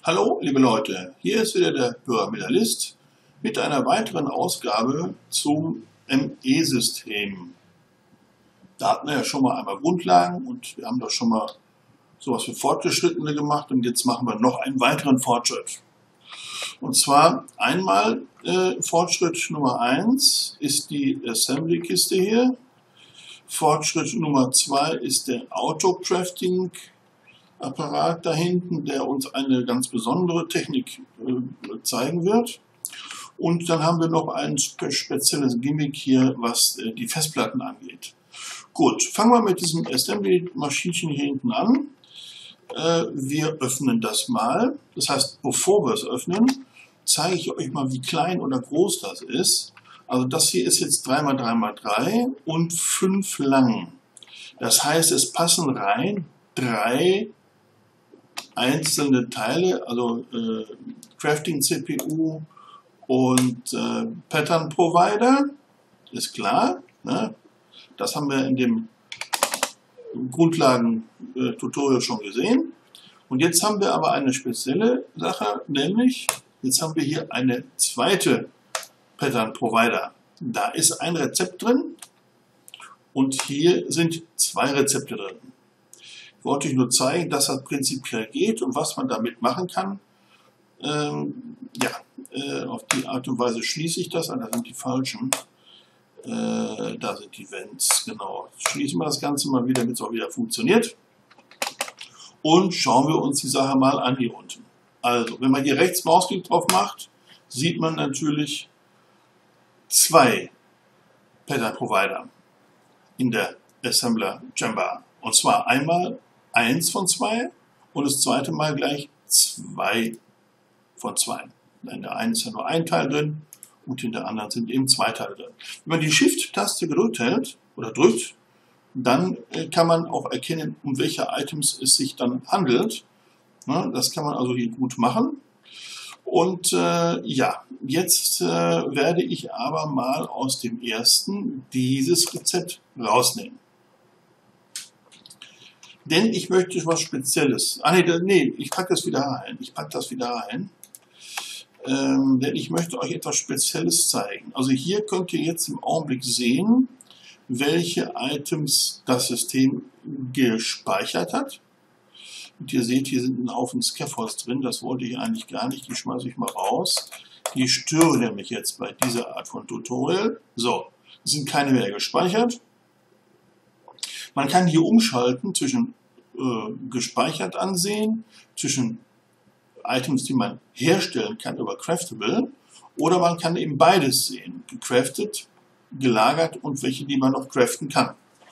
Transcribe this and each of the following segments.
Hallo, liebe Leute, hier ist wieder der Pyramidalist mit einer weiteren Ausgabe zum ME-System. Da hatten wir ja schon mal einmal Grundlagen und wir haben da schon mal sowas für Fortgeschrittene gemacht und jetzt machen wir noch einen weiteren Fortschritt. Und zwar einmal Fortschritt Nummer 1 ist die Assembly-Kiste hier. Fortschritt Nummer 2 ist der Auto-Crafting-Apparat da hinten, der uns eine ganz besondere Technik zeigen wird. Und dann haben wir noch ein spezielles Gimmick hier, was die Festplatten angeht. Gut, fangen wir mit diesem Assembly-Maschinchen hier hinten an. Wir öffnen das mal. Das heißt, bevor wir es öffnen, zeige ich euch mal, wie klein oder groß das ist. Also das hier ist jetzt 3×3×3 und 5 lang. Das heißt, es passen rein 3 einzelne Teile, also Crafting-CPU und Pattern Provider, ist klar. Ne? Das haben wir in dem Grundlagen-Tutorial schon gesehen. Und jetzt haben wir aber eine spezielle Sache, nämlich jetzt haben wir hier eine zweite Pattern Provider. Da ist ein Rezept drin und hier sind 2 Rezepte drin. Ich wollte euch nur zeigen, dass das prinzipiell geht und was man damit machen kann. Auf die Art und Weise schließe ich das an, da sind die falschen. Da sind die Vents, genau. Schließen wir das Ganze mal wieder, damit es auch wieder funktioniert. Und schauen wir uns die Sache mal an hier unten. Also, wenn man hier rechts Mausklick drauf macht, sieht man natürlich 2 Pattern Provider in der Assembler Gemba. Und zwar einmal 1 von 2 und das zweite Mal gleich 2 von 2. In der einen ist ja nur ein Teil drin und in der anderen sind eben 2 Teile drin. Wenn man die Shift-Taste gedrückt hält oder drückt, dann kann man auch erkennen, um welche Items es sich dann handelt. Das kann man also hier gut machen. Und jetzt werde ich aber mal aus dem ersten dieses Rezept rausnehmen. Denn ich möchte was Spezielles. Ich packe das wieder rein. Denn ich möchte euch etwas Spezielles zeigen. Also hier könnt ihr jetzt im Augenblick sehen, welche Items das System gespeichert hat. Und ihr seht, hier sind ein Haufen Scaffolds drin, das wollte ich eigentlich gar nicht, die schmeiße ich mal raus. Die stören nämlich jetzt bei dieser Art von Tutorial. So, es sind keine mehr gespeichert. Man kann hier umschalten zwischen gespeichert ansehen, zwischen Items, die man herstellen kann über Craftable, oder man kann eben beides sehen, gecraftet, gelagert und welche, die man noch craften kann.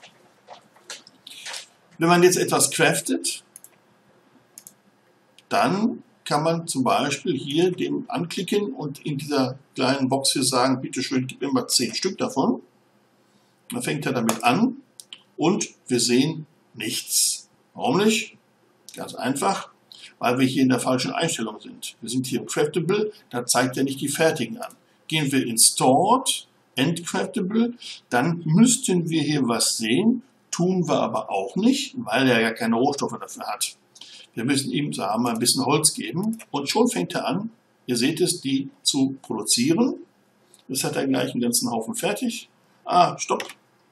Wenn man jetzt etwas craftet, dann kann man zum Beispiel hier dem anklicken und in dieser kleinen Box hier sagen, bitte schön, gib mir mal 10 Stück davon. Dann fängt er damit an und wir sehen nichts. Warum nicht? Ganz einfach, weil wir hier in der falschen Einstellung sind. Wir sind hier im Craftable, da zeigt er nicht die fertigen an. Gehen wir in Stored, End Craftable, dann müssten wir hier was sehen, tun wir aber auch nicht, weil er ja keine Rohstoffe dafür hat. Wir müssen ihm, sagen wir mal, ein bisschen Holz geben und schon fängt er an, ihr seht es, die zu produzieren. Jetzt hat er gleich einen ganzen Haufen fertig. Stopp.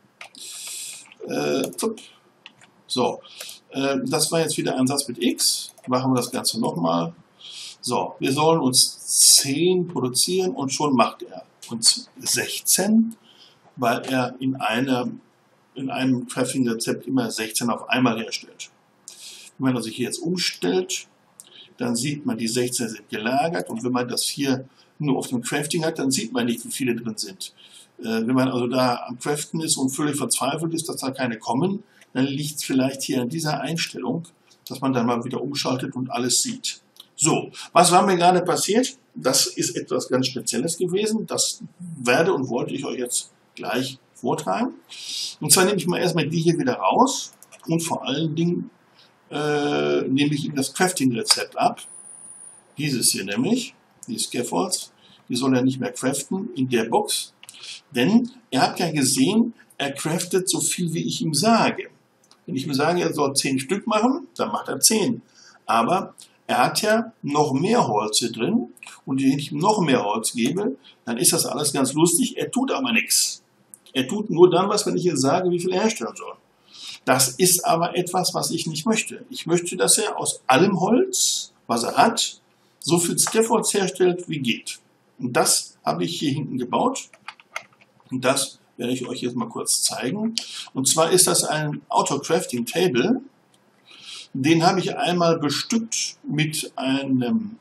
So, das war jetzt wieder ein Satz mit X. Machen wir das Ganze nochmal. So, wir sollen uns 10 produzieren und schon macht er uns 16, weil er in einem Crafting-Rezept immer 16 auf einmal herstellt. Wenn man also hier jetzt umstellt, dann sieht man, die 16 sind gelagert und wenn man das hier nur auf dem Crafting hat, dann sieht man nicht, wie viele drin sind. Wenn man also da am Craften ist und völlig verzweifelt ist, dass da keine kommen, dann liegt es vielleicht hier an dieser Einstellung, dass man dann mal wieder umschaltet und alles sieht. So, was war mir gerade passiert? Das ist etwas ganz Spezielles gewesen. Das werde und wollte ich euch jetzt gleich vortragen. Und zwar nehme ich mal erstmal die hier wieder raus und vor allen Dingen nehme ich ihm das Crafting-Rezept ab. Dieses hier nämlich, die Scaffolds, die soll er nicht mehr craften in der Box. Denn er hat ja gesehen, er craftet so viel, wie ich ihm sage. Wenn ich ihm sage, er soll 10 Stück machen, dann macht er 10. Aber Er hat ja noch mehr Holz hier drin und wenn ich ihm noch mehr Holz gebe, dann ist das alles ganz lustig. Er tut aber nichts. Er tut nur dann was, wenn ich ihm sage, wie viel er herstellen soll. Das ist aber etwas, was ich nicht möchte. Ich möchte, dass er aus allem Holz, was er hat, so viel Scaffolds herstellt, wie geht. Und das habe ich hier hinten gebaut. Und das werde ich euch jetzt mal kurz zeigen. Und zwar ist das ein Auto-Crafting Table. Den habe ich einmal bestückt mit einem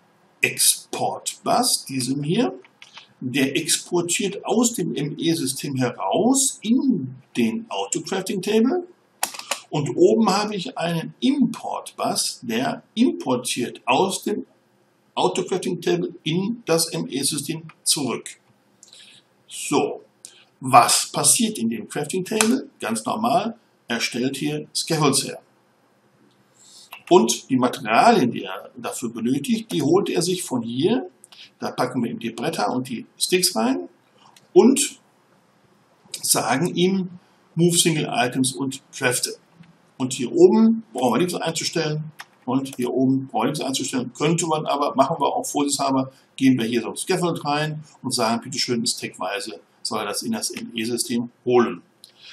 Export-Bus, diesem hier. Der exportiert aus dem ME-System heraus in den Auto-Crafting Table. Und oben habe ich einen Import-Bus, der importiert aus dem Auto-Crafting Table in das ME-System zurück. So, was passiert in dem Crafting Table? Ganz normal, er stellt hier Scaffolds her. Und die Materialien, die er dafür benötigt, die holt er sich von hier. Da packen wir ihm die Bretter und die Sticks rein und sagen ihm Move Single Items und Crafte. Und hier oben brauchen wir nichts einzustellen und hier oben brauchen wir nichts einzustellen. Könnte man aber, machen wir auch vorsichtshalber, gehen wir hier so aufs Scaffold rein und sagen, bitte schön, stackweise soll er das in das ME-System holen.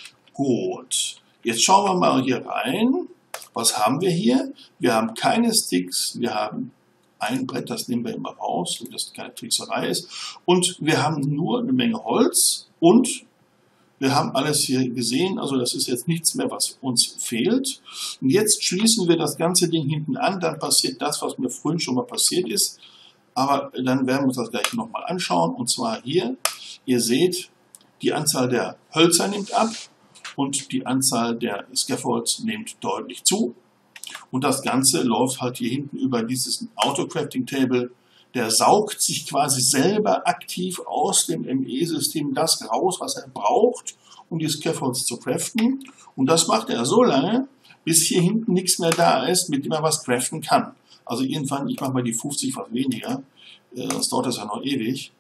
Gut, jetzt schauen wir mal hier rein. Was haben wir hier? Wir haben keine Sticks, wir haben ein Brett, das nehmen wir immer raus, damit das keine Trickserei ist. Und wir haben nur eine Menge Holz und wir haben alles hier gesehen, also das ist jetzt nichts mehr, was uns fehlt. Und jetzt schließen wir das ganze Ding hinten an, dann passiert das, was mir vorhin schon mal passiert ist. Aber dann werden wir uns das gleich nochmal anschauen. Und zwar hier, ihr seht, die Anzahl der Hölzer nimmt ab und die Anzahl der Scaffolds nimmt deutlich zu. Und das Ganze läuft halt hier hinten über dieses Auto-Crafting Table. Der saugt sich quasi selber aktiv aus dem ME-System das raus, was er braucht, um die Scaffolds zu craften. Und das macht er so lange, bis hier hinten nichts mehr da ist, mit dem er was craften kann. Also irgendwann, ich mache mal die 50 was weniger, sonst dauert das ja noch ewig.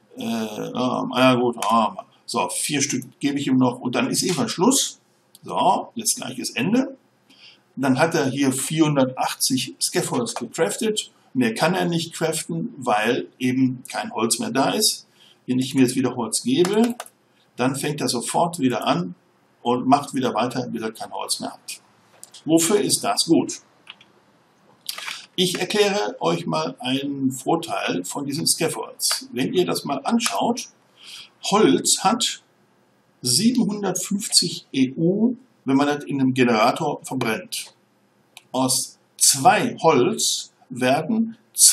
Ja gut, so, 4 Stück gebe ich ihm noch und dann ist irgendwann Schluss. So, jetzt gleich ist Ende. Dann hat er hier 480 Scaffolds gecraftet. Mehr kann er nicht craften, weil eben kein Holz mehr da ist. Wenn ich mir jetzt wieder Holz gebe, dann fängt er sofort wieder an und macht wieder weiter, bis er kein Holz mehr hat. Wofür ist das gut? Ich erkläre euch mal einen Vorteil von diesen Scaffolds. Wenn ihr das mal anschaut, Holz hat 750 EU, wenn man das in einem Generator verbrennt. Aus 2 Holz werden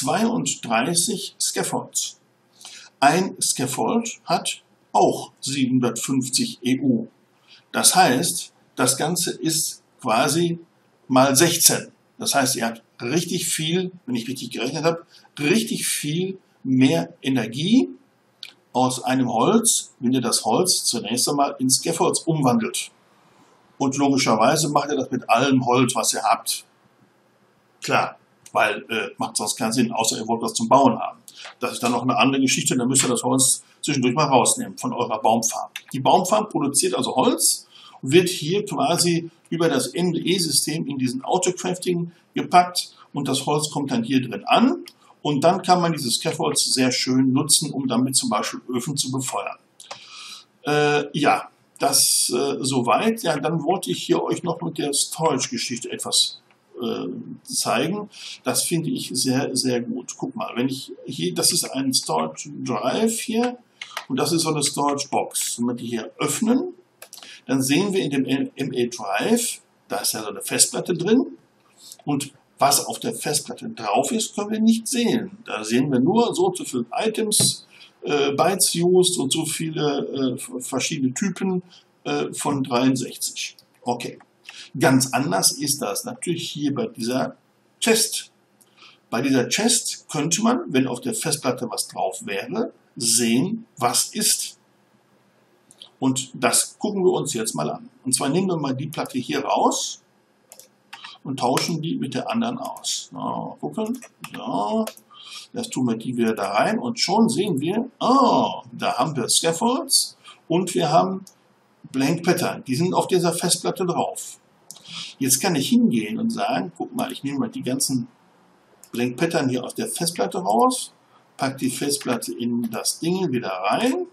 32 Scaffolds. Ein Scaffold hat auch 750 EU. Das heißt, das Ganze ist quasi mal 16. Das heißt, ihr habt richtig viel, wenn ich richtig gerechnet habe, richtig viel mehr Energie aus einem Holz, wenn ihr das Holz zunächst einmal in Scaffolds umwandelt. Und logischerweise macht ihr das mit allem Holz, was ihr habt. Klar, weil macht sonst keinen Sinn, außer ihr wollt was zum Bauen haben. Das ist dann noch eine andere Geschichte, dann müsst ihr das Holz zwischendurch mal rausnehmen von eurer Baumfarm. Die Baumfarm produziert also Holz und wird hier quasi über das ME-System in diesen Auto-Crafting gepackt und das Holz kommt dann hier drin an und dann kann man dieses Scaffolds sehr schön nutzen, um damit zum Beispiel Öfen zu befeuern. Ja, das soweit. Ja, dann wollte ich hier euch noch mit der Storage-Geschichte etwas zeigen. Das finde ich sehr, sehr gut. Guck mal, wenn ich hier, das ist ein Storage Drive hier und das ist so eine Storage Box. Wenn wir die hier öffnen, dann sehen wir in dem ME Drive, da ist ja so eine Festplatte drin und was auf der Festplatte drauf ist, können wir nicht sehen. Da sehen wir nur so viele Items, Bytes used und so viele verschiedene Typen von 63. Okay. Ganz anders ist das natürlich hier bei dieser Chest. Bei dieser Chest könnte man, wenn auf der Festplatte was drauf wäre, sehen, was ist. Und das gucken wir uns jetzt mal an. Und zwar nehmen wir mal die Platte hier raus und tauschen die mit der anderen aus. So, gucken. So, jetzt tun wir die wieder da rein und schon sehen wir, oh, da haben wir Scaffolds und wir haben Blank Pattern. Die sind auf dieser Festplatte drauf. Jetzt kann ich hingehen und sagen, guck mal, ich nehme mal die ganzen bringe Pattern hier aus der Festplatte raus, packe die Festplatte in das Ding wieder rein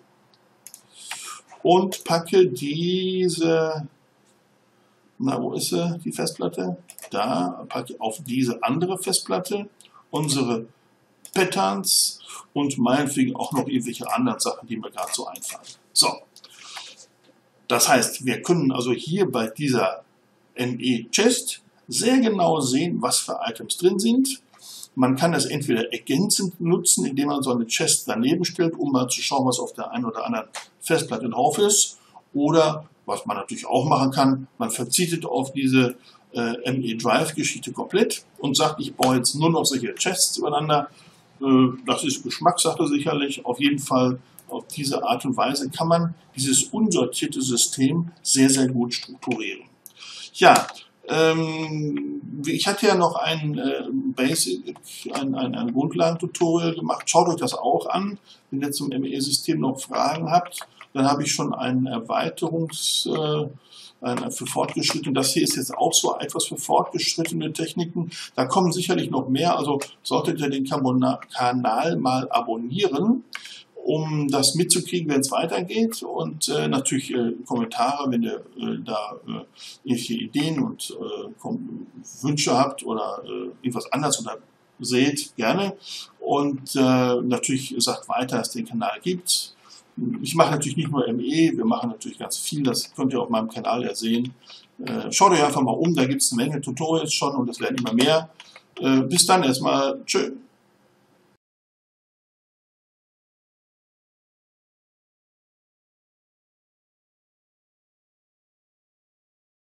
und packe diese, na wo ist sie, die Festplatte? Da, packe auf diese andere Festplatte unsere Patterns und meinetwegen auch noch irgendwelche anderen Sachen, die mir gerade so einfallen. So, das heißt, wir können also hier bei dieser ME-Chest sehr genau sehen, was für Items drin sind. Man kann das entweder ergänzend nutzen, indem man so eine Chest daneben stellt, um mal zu schauen, was auf der einen oder anderen Festplatte drauf ist. Oder, was man natürlich auch machen kann, man verzichtet auf diese ME-Drive-Geschichte komplett und sagt, ich baue jetzt nur noch solche Chests übereinander. Das ist Geschmackssache sicherlich. Auf jeden Fall auf diese Art und Weise kann man dieses unsortierte System sehr, sehr gut strukturieren. Ja, ich hatte ja noch ein ein Grundlagentutorial gemacht. Schaut euch das auch an, wenn ihr zum ME-System noch Fragen habt. Dann habe ich schon einen für Fortgeschrittene. Das hier ist jetzt auch so etwas für fortgeschrittene Techniken. Da kommen sicherlich noch mehr. Also solltet ihr den Kanal mal abonnieren, um das mitzukriegen, wenn es weitergeht. Und natürlich Kommentare, wenn ihr da irgendwelche Ideen und Wünsche habt oder irgendwas anderes oder seht, gerne. Und natürlich sagt weiter, dass es den Kanal gibt. Ich mache natürlich nicht nur ME, wir machen natürlich ganz viel, das könnt ihr auf meinem Kanal ja sehen. Schaut euch einfach mal um, da gibt es eine Menge Tutorials schon und es werden immer mehr. Bis dann erstmal, tschö.